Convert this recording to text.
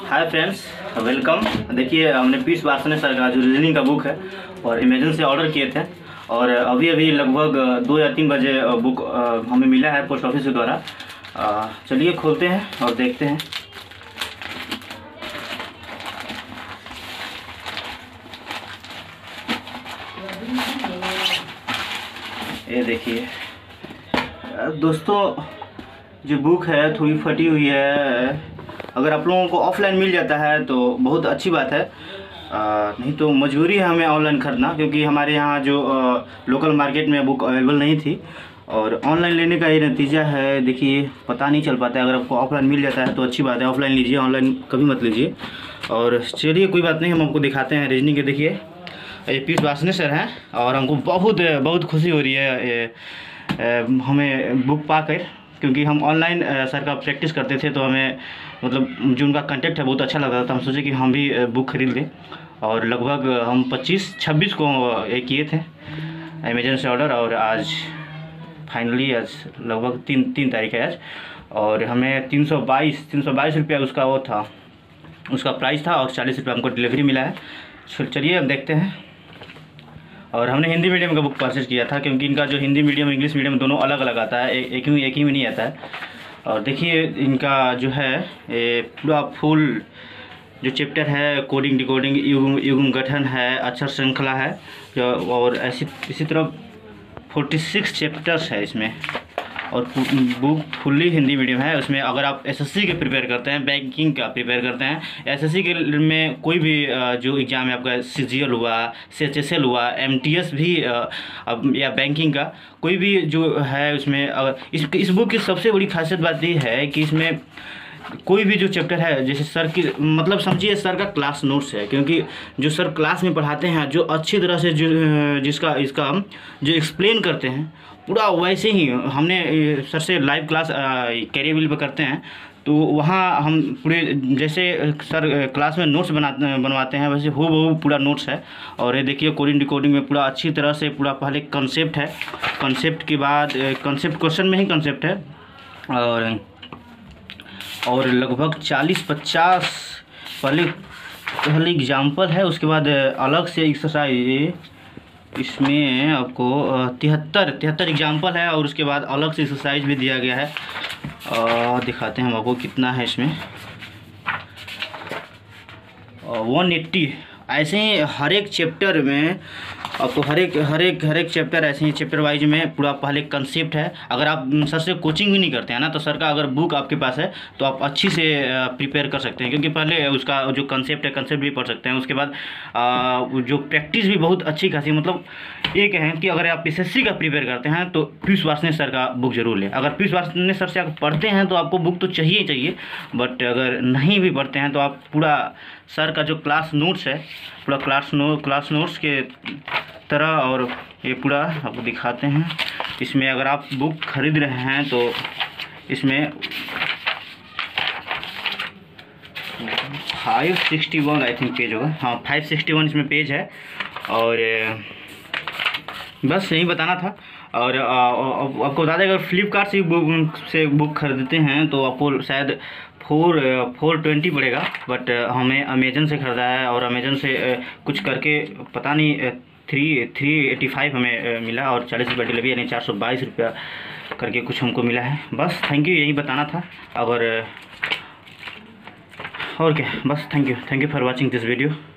Hi friends, welcome. देखिए, हमने Piyush Varshney sir का जो रीजनिंग का बुक है और अमेजन से ऑर्डर किए थे और अभी लगभग 2 या 3 बजे बुक हमें मिला है पोस्ट ऑफिस के द्वारा। चलिए खोलते हैं और देखते हैं। ये देखिए दोस्तों, जो बुक है थोड़ी फटी हुई है। अगर आप लोगों को ऑफलाइन मिल जाता है तो बहुत अच्छी बात है, नहीं तो मजबूरी है हमें ऑनलाइन खरीदना, क्योंकि हमारे यहाँ जो लोकल मार्केट में बुक अवेलेबल नहीं थी और ऑनलाइन लेने का ये नतीजा है। देखिए, पता नहीं चल पाता है। अगर आपको ऑफलाइन मिल जाता है तो अच्छी बात है, ऑफलाइन लीजिए, ऑनलाइन कभी मत लीजिए। और चलिए कोई बात नहीं, हम आपको दिखाते हैं रीजनिंग के। देखिए, ये पीयूष वार्ष्णेय सर हैं और हमको बहुत खुशी हो रही है हमें बुक पाकर, क्योंकि हम ऑनलाइन सर का प्रैक्टिस करते थे तो हमें मतलब जो उनका कंटेंट है बहुत अच्छा लग रहा था। हम सोचे कि हम भी बुक खरीद लें और लगभग हम 25-26 को ये किए थे अमेजन से ऑर्डर, और आज फाइनली आज लगभग 3 तारीख है आज, और हमें 322 रुपया उसका वो था, उसका प्राइस था, और 40 रुपया हमको डिलीवरी मिला है। चलिए अब देखते हैं। और हमने हिंदी मीडियम का बुक परचेज किया था, क्योंकि इनका जो हिंदी मीडियम इंग्लिश मीडियम दोनों अलग अलग आता है, एक ही में नहीं आता है। और देखिए, इनका जो है ये पूरा फुल जो चैप्टर है, कोडिंग डिकोडिंग, युग्म गठन है, अक्षर श्रृंखला है, और इसी तरह 46 चैप्टर्स है इसमें। और बुक फुल्ली हिंदी मीडियम है। उसमें अगर आप एसएससी के प्रिपेयर करते हैं, बैंकिंग का प्रिपेयर करते हैं, एसएससी के में कोई भी जो एग्ज़ाम है आपका, सीजीएल हुआ, सीएचएसएल हुआ, एमटीएस भी या बैंकिंग का कोई भी जो है उसमें, इस बुक की सबसे बड़ी खासियत बात ये है कि इसमें कोई भी जो चैप्टर है, जैसे सर की मतलब समझिए सर का क्लास नोट्स है, क्योंकि जो सर क्लास में पढ़ाते हैं, जो अच्छी तरह से इसका जो एक्सप्लेन करते हैं पूरा वैसे ही हमने सर से लाइव क्लास कैरियर पर करते हैं, तो वहाँ हम पूरे जैसे सर क्लास में नोट्स बनवाते हैं वैसे वो पूरा नोट्स है। और ये देखिए, कोडिंग डिकोडिंग में पूरा अच्छी तरह से पूरा पहले कंसेप्ट है, कंसेप्ट के बाद कंसेप्ट क्वेश्चन में ही कंसेप्ट है, और लगभग 40-50 पहले एग्जाम्पल है, उसके बाद अलग से एक्सरसाइज इसमें आपको 73 एग्जाम्पल है, और उसके बाद अलग से एक्सरसाइज भी दिया गया है। दिखाते हैं हम आपको कितना है इसमें, 180। ऐसे ही हर एक चैप्टर में आपको हर एक चैप्टर ऐसे ही चैप्टर वाइज में पूरा पहले कंसेप्ट है। अगर आप सर से कोचिंग भी नहीं करते हैं ना, तो सर का अगर बुक आपके पास है तो आप अच्छी से प्रिपेयर कर सकते हैं, क्योंकि पहले उसका जो कंसेप्ट है कंसेप्ट भी पढ़ सकते हैं। उसके बाद जो प्रैक्टिस भी बहुत अच्छी खासी, मतलब ये कहें कि अगर आप एसएससी का प्रिपेयर करते हैं तो पीयूष वार्ष्णेय सर का बुक जरूर लें। अगर पीयूष वार्ष्णेय सर से आप पढ़ते हैं तो आपको बुक तो चाहिए ही चाहिए, बट अगर नहीं भी पढ़ते हैं तो आप पूरा सर का जो क्लास नोट्स है, पूरा क्लास नोट्स के तरह, और ये पूरा आपको दिखाते हैं। इसमें अगर आप बुक खरीद रहे हैं तो इसमें 561 आई थिंक पेज होगा, हाँ 561 इसमें पेज है। और बस यही बताना था। और आपको बता दें, अगर फ्लिपकार्ट से बुक खरीदते हैं तो आपको शायद 420 पड़ेगा, बट हमें अमेजन से ख़रीदा है, और अमेजन से कुछ करके पता नहीं 385 हमें मिला, और 40 रुपये डिलीवरी, यानी 422 रुपया करके कुछ हमको मिला है। बस थैंक यू, यही बताना था। और क्या, बस thank you for watching this video.